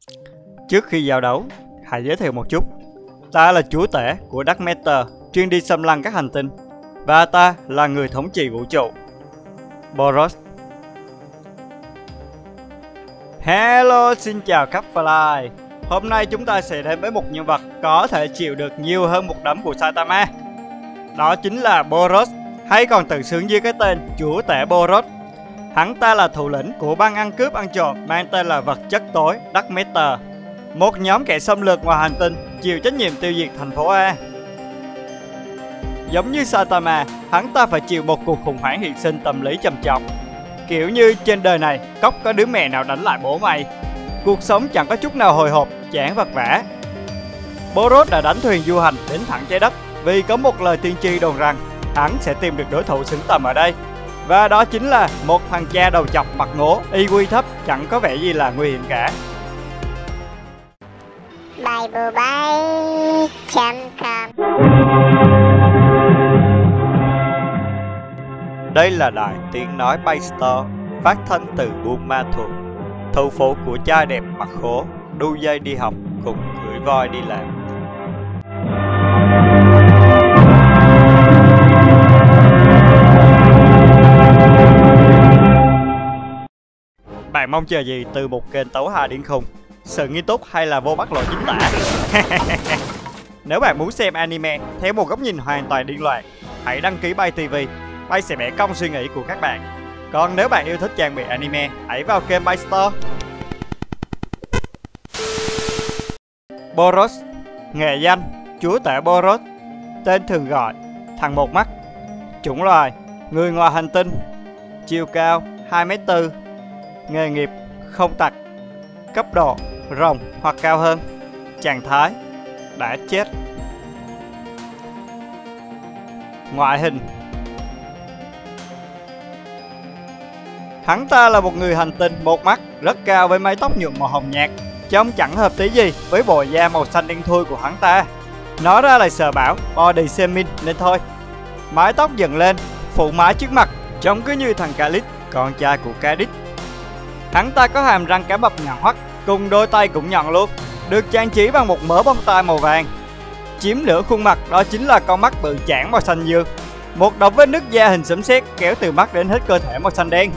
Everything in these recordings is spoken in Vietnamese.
Trước khi giao đấu, hãy giới thiệu một chút. Ta là chúa tể của Dark Matter, chuyên đi xâm lăng các hành tinh. Và ta là người thống trị vũ trụ, Boros. Hello, xin chào các fly. Hôm nay chúng ta sẽ đến với một nhân vật có thể chịu được nhiều hơn một đấm của Saitama. Đó chính là Boros, hay còn tự xưng dưới cái tên chúa tể Boros. Hắn ta là thủ lĩnh của băng ăn cướp ăn trộm mang tên là vật chất tối Dark Matter, một nhóm kẻ xâm lược ngoài hành tinh chịu trách nhiệm tiêu diệt thành phố A. Giống như Saitama, hắn ta phải chịu một cuộc khủng hoảng hiện sinh tâm lý trầm trọng. Kiểu như trên đời này cóc có đứa mẹ nào đánh lại bố mày. Cuộc sống chẳng có chút nào hồi hộp, chán vật vã. Boros đã đánh thuyền du hành đến thẳng trái đất vì có một lời tiên tri đồn rằng hắn sẽ tìm được đối thủ xứng tầm ở đây. Và đó chính là một thằng cha đầu chọc mặt ngố, IQ thấp, chẳng có vẻ gì là nguy hiểm cả. BibleByte.com. Đây là đài tiếng nói Bytestore, phát thanh từ Buôn Ma Thuột, thủ phủ của trai đẹp mặt khố, đu dây đi học cùng cưỡi voi đi làm. Bạn mong chờ gì từ một kênh tấu hài điên khùng? Sự nghiêm túc hay là vô bắt lộ chính tả? Nếu bạn muốn xem anime theo một góc nhìn hoàn toàn điên loạn, hãy đăng ký Bay TV. Bay sẽ bẻ cong suy nghĩ của các bạn. Còn nếu bạn yêu thích trang bị anime, hãy vào kênh Bytestore. Boros, nghệ danh chúa tể Boros, tên thường gọi thằng một mắt, chủng loài người ngoài hành tinh, chiều cao 2m4, nghề nghiệp không tặc, cấp độ rồng hoặc cao hơn, trạng thái đã chết. Ngoại hình, hắn ta là một người hành tinh một mắt, rất cao với mái tóc nhuộm màu hồng nhạt, trông chẳng hợp tí gì với bộ da màu xanh đen thui của hắn ta. Nói ra lại sợ bảo body shaming nên thôi. Mái tóc dựng lên, phủ mái trước mặt, trông cứ như thằng Khalid, con trai của Khalid. Hắn ta có hàm răng cá mập nhọn hoắt, cùng đôi tay cũng nhọn luôn, được trang trí bằng một mớ bông tai màu vàng. Chiếm nửa khuôn mặt đó chính là con mắt bự chảng màu xanh dương, một đống vết nứt da hình xấm sét kéo từ mắt đến hết cơ thể màu xanh đen.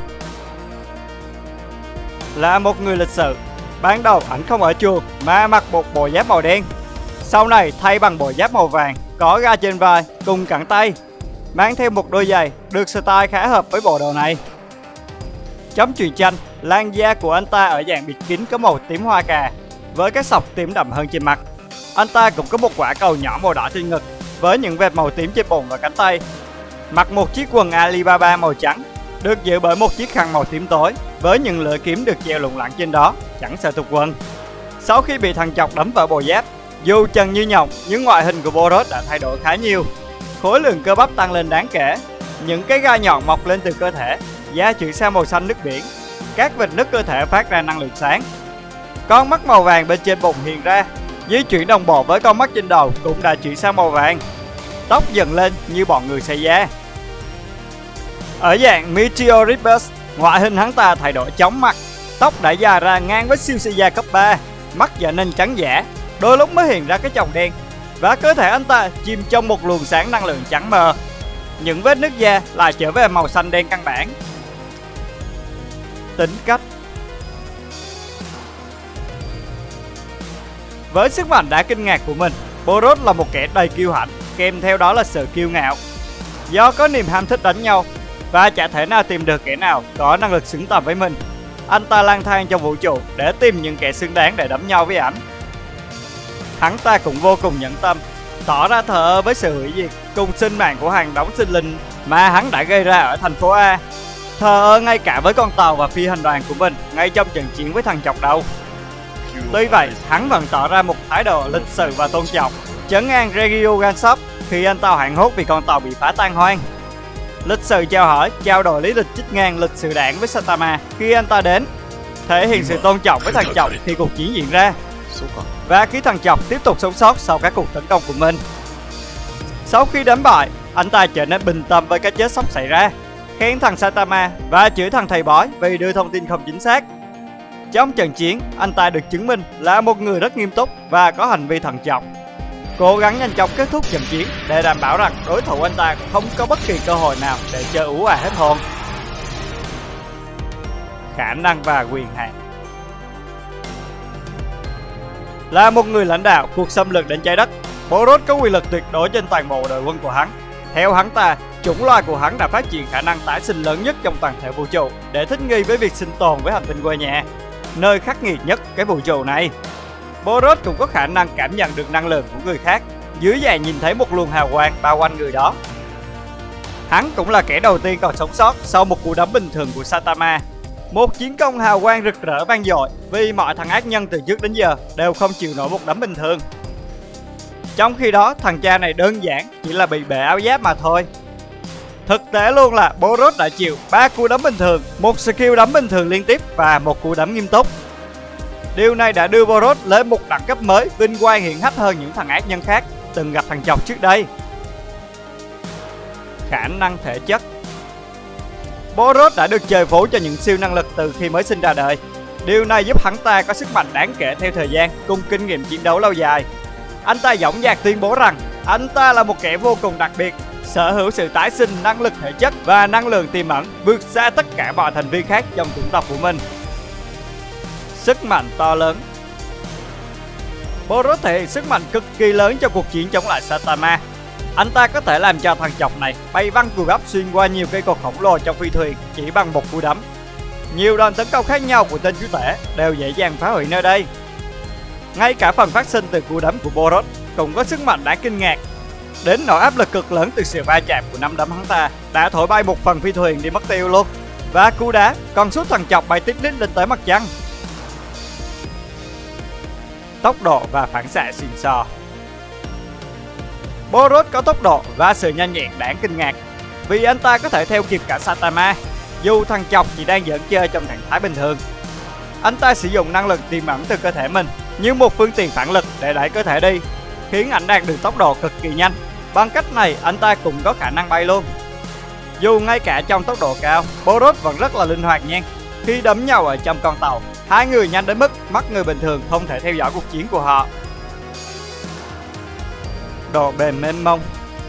Là một người lịch sự, ban đầu ảnh không ở chuồng mà mặc một bộ giáp màu đen, sau này thay bằng bộ giáp màu vàng có gai trên vai cùng cẳng tay, mang theo một đôi giày được style khá hợp với bộ đồ này. Trong truyện tranh, làn da của anh ta ở dạng bịt kín có màu tím hoa cà với các sọc tím đậm hơn trên mặt. Anh ta cũng có một quả cầu nhỏ màu đỏ trên ngực với những vệt màu tím trên bụng và cánh tay. Mặc một chiếc quần Alibaba màu trắng được giữ bởi một chiếc khăn màu tím tối với những lưỡi kiếm được treo lủng lẳng trên đó, chẳng sợ tụt quần. Sau khi bị thằng chọc đấm vào bộ giáp, dù trần như nhộng nhưng ngoại hình của Boros đã thay đổi khá nhiều. Khối lượng cơ bắp tăng lên đáng kể, những cái gai nhọn mọc lên từ cơ thể, da chuyển sang màu xanh nước biển, các vệt nứt cơ thể phát ra năng lượng sáng. Con mắt màu vàng bên trên bụng hiện ra, di chuyển đồng bộ với con mắt trên đầu cũng đã chuyển sang màu vàng. Tóc dần lên như bọn người xây da. Ở dạng Meteorite Burst, ngoại hình hắn ta thay đổi chóng mặt, tóc đã dài ra ngang với siêu da cấp 3, mắt trở nên trắng giả, đôi lúc mới hiện ra cái chồng đen, và cơ thể anh ta chìm trong một luồng sáng năng lượng trắng mờ. Những vết nứt da lại trở về màu xanh đen căn bản. Tính cách, với sức mạnh đã kinh ngạc của mình, Boros là một kẻ đầy kiêu hãnh, kèm theo đó là sự kiêu ngạo. Do có niềm ham thích đánh nhau và chả thể nào tìm được kẻ nào có năng lực xứng tầm với mình, anh ta lang thang trong vũ trụ để tìm những kẻ xứng đáng để đấm nhau với ảnh. Hắn ta cũng vô cùng nhẫn tâm, tỏ ra thờ ơ với sự hủy diệt cùng sinh mạng của hàng đống sinh linh mà hắn đã gây ra ở thành phố A, thờ ơ ngay cả với con tàu và phi hành đoàn của mình ngay trong trận chiến với thằng chọc đầu. Tuy vậy, hắn vẫn tỏ ra một thái độ lịch sự và tôn trọng, trấn an Regio Gansop khi anh ta hoảng hốt vì con tàu bị phá tan hoang. Lịch sự chào hỏi, trao đổi lý lịch chích ngang lịch sự đảng với Saitama khi anh ta đến, thể hiện sự tôn trọng với thằng chọc khi cuộc chiến diễn ra, và khi thằng chọc tiếp tục sống sót sau các cuộc tấn công của mình. Sau khi đánh bại, anh ta trở nên bình tâm với cái chết sắp xảy ra, khen thằng Saitama và chửi thằng thầy bói vì đưa thông tin không chính xác. Trong trận chiến, anh ta được chứng minh là một người rất nghiêm túc và có hành vi thận trọng, cố gắng nhanh chóng kết thúc trận chiến để đảm bảo rằng đối thủ anh ta không có bất kỳ cơ hội nào để chơi ú à hết hồn. Khả năng và quyền hạn. Là một người lãnh đạo cuộc xâm lược đến trái đất, Boros có quyền lực tuyệt đối trên toàn bộ đội quân của hắn. Theo hắn ta, chủng loài của hắn đã phát triển khả năng tái sinh lớn nhất trong toàn thể vũ trụ để thích nghi với việc sinh tồn với hành tinh quê nhà, nơi khắc nghiệt nhất cái vũ trụ này. Boros cũng có khả năng cảm nhận được năng lượng của người khác dưới dạng nhìn thấy một luồng hào quang bao quanh người đó. Hắn cũng là kẻ đầu tiên còn sống sót sau một cú đấm bình thường của Saitama, một chiến công hào quang rực rỡ vang dội vì mọi thằng ác nhân từ trước đến giờ đều không chịu nổi một đấm bình thường. Trong khi đó, thằng cha này đơn giản chỉ là bị bể áo giáp mà thôi. Thực tế luôn là Boros đã chịu 3 cú đấm bình thường, một skill đấm bình thường liên tiếp và một cú đấm nghiêm túc. Điều này đã đưa Boros lên một đẳng cấp mới, vinh quang hiển hách hơn những thằng ác nhân khác từng gặp thằng chọc trước đây. Khả năng thể chất. Boros đã được trời phú cho những siêu năng lực từ khi mới sinh ra đời. Điều này giúp hắn ta có sức mạnh đáng kể theo thời gian cùng kinh nghiệm chiến đấu lâu dài. Anh ta dõng dạc tuyên bố rằng anh ta là một kẻ vô cùng đặc biệt, sở hữu sự tái sinh, năng lực thể chất và năng lượng tiềm ẩn vượt xa tất cả mọi thành viên khác trong chủng tộc của mình. Sức mạnh to lớn. Boros thể hiện sức mạnh cực kỳ lớn trong cuộc chiến chống lại Saitama. Anh ta có thể làm cho thằng chọc này bay văng cùi bắp xuyên qua nhiều cây cột khổng lồ trong phi thuyền chỉ bằng một cú đấm. Nhiều đòn tấn công khác nhau của tên chúa tể đều dễ dàng phá hủy nơi đây. Ngay cả phần phát sinh từ cú đấm của Boros cũng có sức mạnh đáng kinh ngạc, đến nỗi áp lực cực lớn từ sự va chạm của nắm đấm hắn ta đã thổi bay một phần phi thuyền đi mất tiêu luôn. Và cú đá còn suốt thằng chọc bay tít lít lên tới mặt trăng. Tốc độ và phản xạ xịn sò. Boros có tốc độ và sự nhanh nhẹn đáng kinh ngạc, vì anh ta có thể theo kịp cả Saitama, dù thằng chọc chỉ đang giỡn chơi trong trạng thái bình thường. Anh ta sử dụng năng lượng tiềm ẩn từ cơ thể mình như một phương tiện phản lực để đẩy cơ thể đi, khiến anh đạt được tốc độ cực kỳ nhanh. Bằng cách này, anh ta cũng có khả năng bay luôn. Dù ngay cả trong tốc độ cao, Boros vẫn rất là linh hoạt nha. Khi đấm nhau ở trong con tàu, hai người nhanh đến mức mắt người bình thường không thể theo dõi cuộc chiến của họ. Độ bền mênh mông.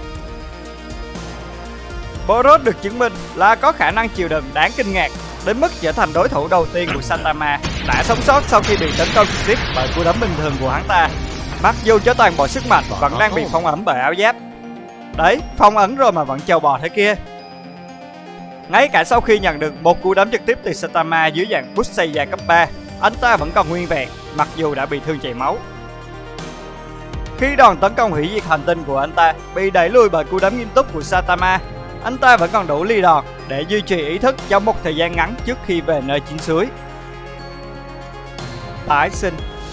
Boros được chứng minh là có khả năng chịu đựng đáng kinh ngạc, đến mức trở thành đối thủ đầu tiên của Saitama đã sống sót sau khi bị tấn công trực tiếp bởi cú đấm bình thường của hắn ta. Mặc dù cho toàn bộ sức mạnh vẫn đang bị phong ấn bởi áo giáp. Đấy, phong ấn rồi mà vẫn trâu bò thế kia. Ngay cả sau khi nhận được một cú đấm trực tiếp từ Saitama dưới dạng push xây dài cấp 3, anh ta vẫn còn nguyên vẹn, mặc dù đã bị thương chảy máu. Khi đòn tấn công hủy diệt hành tinh của anh ta bị đẩy lùi bởi cú đấm nghiêm túc của Saitama, anh ta vẫn còn đủ ly đòn để duy trì ý thức trong một thời gian ngắn trước khi về nơi chín suối. Tái sinh.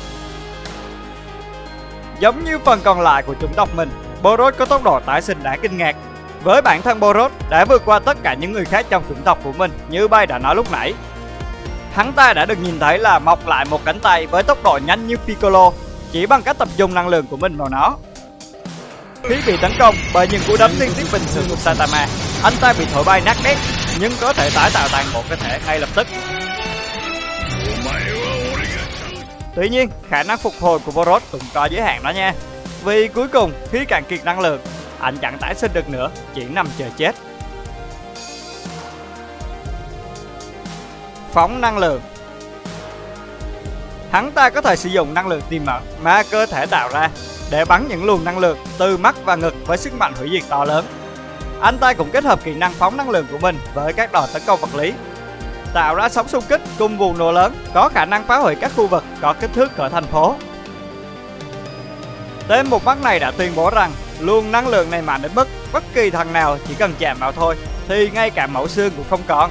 Giống như phần còn lại của chủng tộc mình, Boros có tốc độ tái sinh đáng kinh ngạc. Với bản thân Boros đã vượt qua tất cả những người khác trong chủng tộc của mình như Bay đã nói lúc nãy. Hắn ta đã được nhìn thấy là mọc lại một cánh tay với tốc độ nhanh như Piccolo chỉ bằng cách tập trung năng lượng của mình vào nó. Khi bị tấn công bởi những cú đấm liên tiếp bình thường của Saitama, anh ta bị thổi bay nát bét nhưng có thể tái tạo toàn bộ cơ thể ngay lập tức. Tuy nhiên, khả năng phục hồi của Boros cũng có giới hạn đó nha. Vì cuối cùng, khi cạn kiệt năng lượng, anh chẳng tái sinh được nữa, chỉ nằm chờ chết. Phóng năng lượng. Hắn ta có thể sử dụng năng lượng tiềm ẩn mà cơ thể tạo ra để bắn những luồng năng lượng từ mắt và ngực với sức mạnh hủy diệt to lớn. Anh ta cũng kết hợp kỹ năng phóng năng lượng của mình với các đòn tấn công vật lý, tạo ra sóng xung kích cùng vùng nổ lớn có khả năng phá hủy các khu vực có kích thước cỡ thành phố. Tên một mắt này đã tuyên bố rằng luồng năng lượng này mạnh đến mức bất kỳ thằng nào chỉ cần chạm vào thôi thì ngay cả mẫu xương cũng không còn.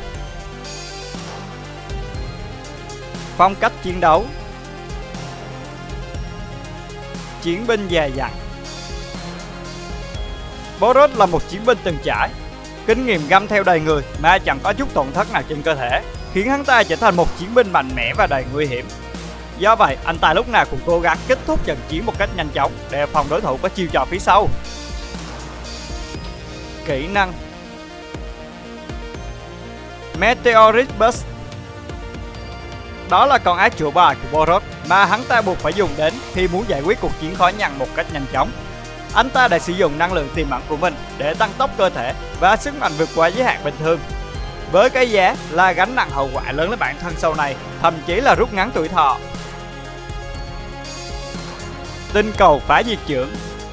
Phong cách chiến đấu. Chiến binh dè dặt. Boros là một chiến binh từng trải, kinh nghiệm găm theo đầy người mà chẳng có chút tổn thất nào trên cơ thể, khiến hắn ta trở thành một chiến binh mạnh mẽ và đầy nguy hiểm. Do vậy, anh ta lúc nào cũng cố gắng kết thúc trận chiến một cách nhanh chóng để phòng đối thủ có chiêu trò phía sau. Kỹ năng. Meteoric Burst. Đó là con ác chủ bài của Boros mà hắn ta buộc phải dùng đến khi muốn giải quyết cuộc chiến khó nhằn một cách nhanh chóng. Anh ta đã sử dụng năng lượng tiềm ẩn của mình để tăng tốc cơ thể và sức mạnh vượt qua giới hạn bình thường, với cái giá là gánh nặng hậu quả lớn đến bản thân sau này, thậm chí là rút ngắn tuổi thọ. Tinh cầu phá diệt chưởng.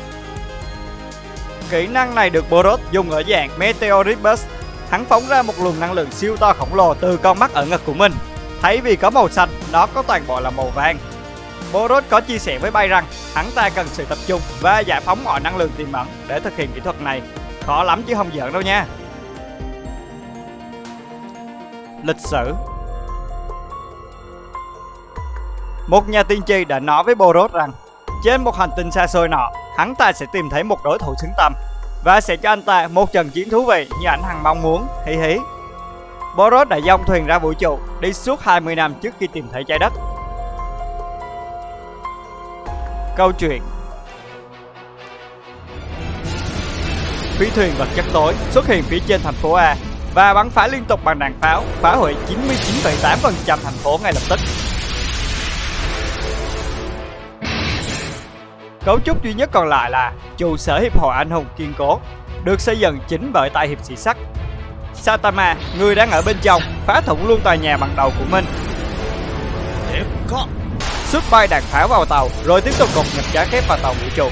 Kỹ năng này được Boros dùng ở dạng Meteoric Burst. Hắn phóng ra một luồng năng lượng siêu to khổng lồ từ con mắt ở ngực của mình. Thay vì có màu xanh, nó có toàn bộ là màu vàng. Boros có chia sẻ với Bay rằng hắn ta cần sự tập trung và giải phóng mọi năng lượng tiềm ẩn để thực hiện kỹ thuật này. Khó lắm chứ không giỡn đâu nha. Lịch sử. Một nhà tiên tri đã nói với Boros rằng trên một hành tinh xa xôi nọ, hắn ta sẽ tìm thấy một đối thủ xứng tầm và sẽ cho anh ta một trận chiến thú vị như ảnh hằng mong muốn. Hí hí. Boros đã dông thuyền ra vũ trụ đi suốt 20 năm trước khi tìm thấy trái đất. Câu chuyện. Phi thuyền vật chất tối xuất hiện phía trên thành phố A và bắn phá liên tục bằng đạn pháo, phá hủy 99,8% thành phố ngay lập tức. Cấu trúc duy nhất còn lại là trụ sở hiệp hội anh hùng kiên cố, được xây dựng chính bởi tay hiệp sĩ sắt. Saitama, người đang ở bên trong, phá thủng luôn tòa nhà bằng đầu của mình. Xuất bay đạn pháo vào tàu, rồi tiếp tục đột nhập trái phép vào tàu vũ trụ,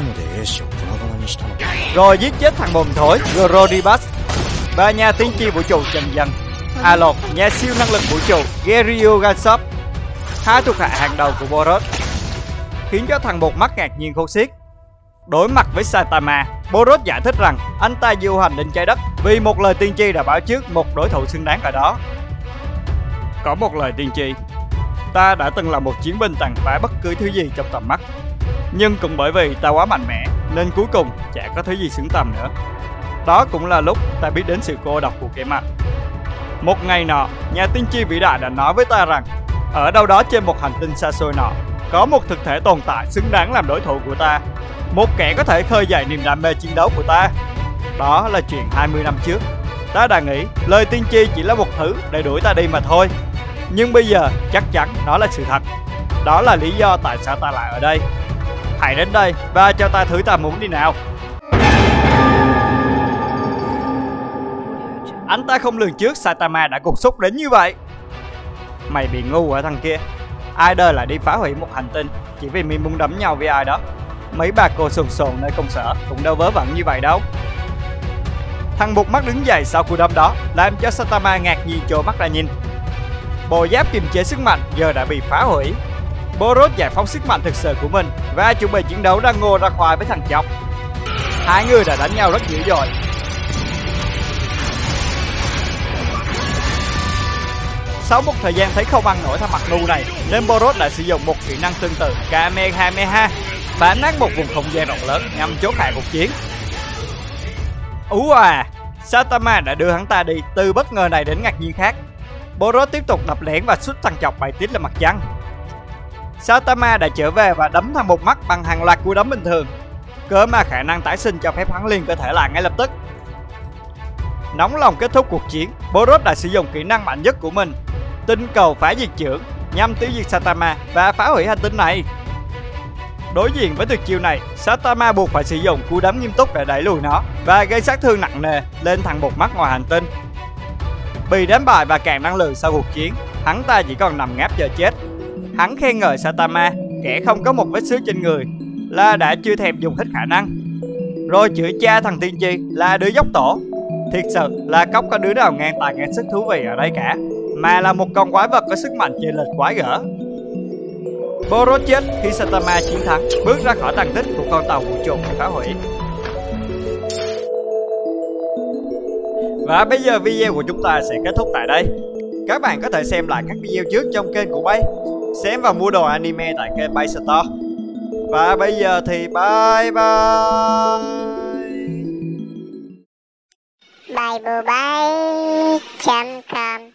rồi giết chết thằng mồm thối Grodibus và nhà tiên tri vũ trụ Trần Dân, Alok, nhà siêu năng lực vũ trụ Geryu Gansop, hai thuộc hạ hàng đầu của Boros, khiến cho thằng một mắt ngạc nhiên khôn xiết. Đối mặt với Saitama, Boros giải thích rằng anh ta du hành đến trái đất vì một lời tiên tri đã báo trước một đối thủ xứng đáng ở đó. Có một lời tiên tri, ta đã từng là một chiến binh tàn phá bất cứ thứ gì trong tầm mắt, nhưng cũng bởi vì ta quá mạnh mẽ nên cuối cùng chả có thứ gì xứng tầm nữa. Đó cũng là lúc ta biết đến sự cô độc của kẻ mặt. Một ngày nọ, nhà tiên tri vĩ đại đã nói với ta rằng ở đâu đó trên một hành tinh xa xôi nọ có một thực thể tồn tại xứng đáng làm đối thủ của ta, một kẻ có thể khơi dậy niềm đam mê chiến đấu của ta. Đó là chuyện 20 năm trước. Ta đã nghĩ lời tiên tri chỉ là một thứ để đuổi ta đi mà thôi, nhưng bây giờ chắc chắn nó là sự thật. Đó là lý do tại sao ta lại ở đây. Hãy đến đây và cho ta thứ ta muốn đi nào. Anh ta không lường trước Saitama đã cục xúc đến như vậy. Mày bị ngu ở thằng kia. Ai đời lại đi phá hủy một hành tinh chỉ vì mình muốn đấm nhau với ai đó. Mấy bà cô sồn sồn nơi công sở cũng đâu vớ vẩn như vậy đâu. Thằng một mắt đứng dậy sau cú đấm đó, làm cho Saitama ngạc nhiên trố mắt ra nhìn. Bộ giáp kiềm chế sức mạnh giờ đã bị phá hủy. Boros giải phóng sức mạnh thực sự của mình và chuẩn bị chiến đấu ra ngô ra khoai với thằng chọc. Hai người đã đánh nhau rất dữ dội. Sau một thời gian thấy không ăn nổi thằng mặt ngu này, nên Boros đã sử dụng một kỹ năng tương tự Kamehameha, phá nát một vùng không gian rộng lớn nhằm chốt hạ cuộc chiến. Saitama đã đưa hắn ta đi từ bất ngờ này đến ngạc nhiên khác. Boros tiếp tục đập lén và xuất thằng chọc bay tít lên mặt trăng. Saitama đã trở về và đấm thằng một mắt bằng hàng loạt cú đấm bình thường, cớ mà khả năng tái sinh cho phép hắn liền cơ thể lại ngay lập tức. Nóng lòng kết thúc cuộc chiến, Boros đã sử dụng kỹ năng mạnh nhất của mình, tinh cầu phá diệt chưởng, nhằm tiêu diệt Saitama và phá hủy hành tinh này. Đối diện với tuyệt chiêu này, Saitama buộc phải sử dụng cú đấm nghiêm túc để đẩy lùi nó và gây sát thương nặng nề lên thằng một mắt ngoài hành tinh. Bị đánh bại và cạn năng lượng sau cuộc chiến, hắn ta chỉ còn nằm ngáp chờ chết. Hắn khen ngợi Saitama, kẻ không có một vết xước trên người, là đã chưa thèm dùng hết khả năng, rồi chửi cha thằng tiên tri là đứa dốc tổ. Thiệt sự là cóc có đứa nào ngang tài ngang sức thú vị ở đây cả, mà là một con quái vật có sức mạnh chênh lệch quái gở. Boros chết khi Saitama chiến thắng, bước ra khỏi tàn tích của con tàu vũ trụ bị phá hủy. Và bây giờ video của chúng ta sẽ kết thúc tại đây. Các bạn có thể xem lại các video trước trong kênh của Bay, xem và mua đồ anime tại kênh Bay Store. Và bây giờ thì bye bye. Biblebay.com